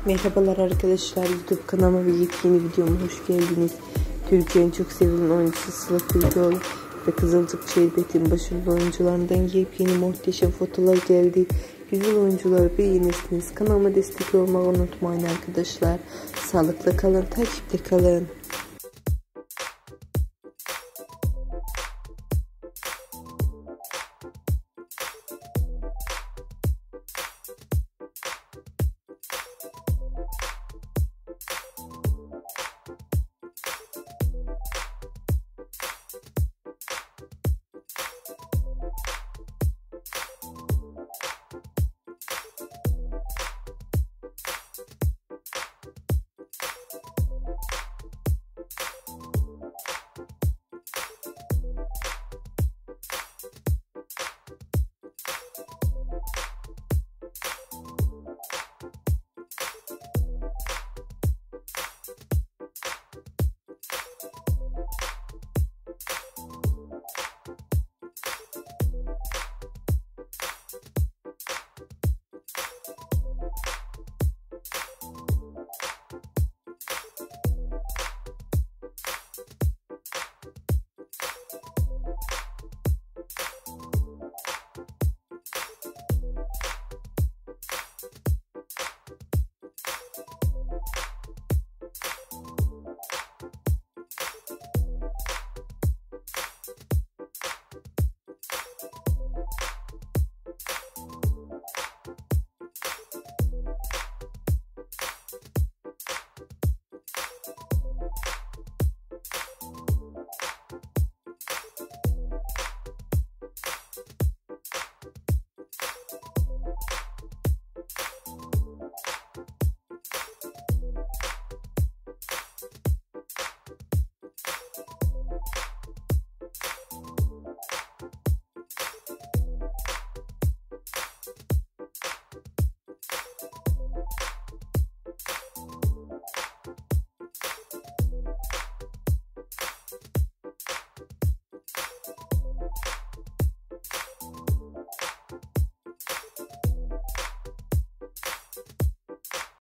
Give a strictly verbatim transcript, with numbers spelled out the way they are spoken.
Merhabalar arkadaşlar, YouTube kanalıma ve yepyeni videoma hoş geldiniz. Türkiye'nin çok sevilen oyuncusu Sıla Türkoğlu ve Kızılcık Şerbeti'nin başarılı oyuncularından yepyeni muhteşem fotolar geldi. Güzel oyuncuları beğenirsiniz. Kanalıma destek olmayı unutmayın arkadaşlar. Sağlıkla kalın, takipte kalın.